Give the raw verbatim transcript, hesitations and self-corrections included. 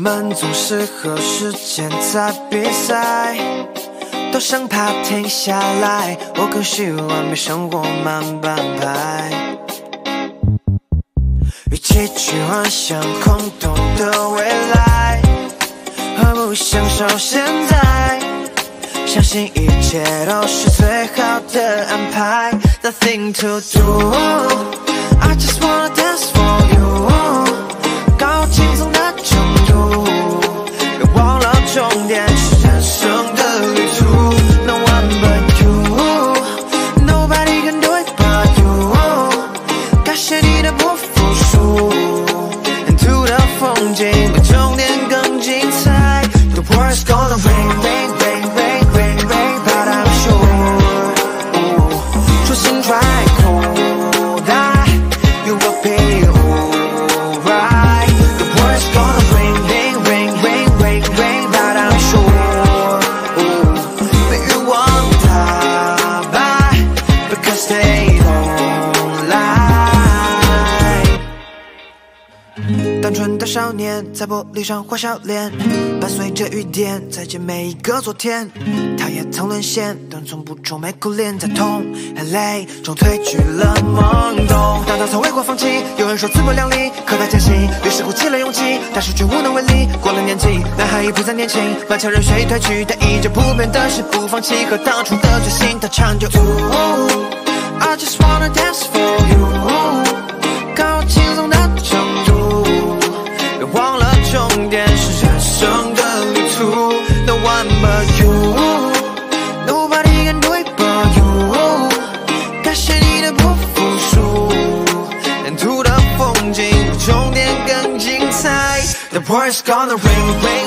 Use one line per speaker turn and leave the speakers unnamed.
们总是和时间在比赛，都生怕停下来，我更希望被生活慢半拍。与其去幻想空洞的未来，何不享受现在？相信一切都是最好的安排。Nothing to do, I just wanna dance for you。高轻松的程度，别忘了终点是人生的旅途。No one but you, nobody can do it but you。感谢你的不服输 ，Into 的风景比终点更精彩。The world's gonna rain, rain, rain, rain, rain, rain, but I'm sure， 出心揣口袋 ，You will be alright。The world's gonna rain, rain, rain, rain, rain, rain, but I'm sure， 被欲望打败 ，because they don't lie。单纯的少年在玻璃上画笑脸，伴随着雨点，再见每一个昨天。他也曾沦陷，但从不愁眉苦脸，在痛和泪中褪去了懵懂。当他曾为过放弃，有人说自不量力，可他坚信，于是鼓起了勇气，但是却无能为力。过了年纪，男孩已不再年轻，满腔热血已褪去，但依旧不变的是不放弃和当初的决心。他唱着 I just wanna dance for you， 高轻松的程度，别忘了终点是人生的旅途。No one but you，Nobody can do it but you。 感谢你的不服输，沿途的风景比终点更精彩。The world's gonna rain, rain,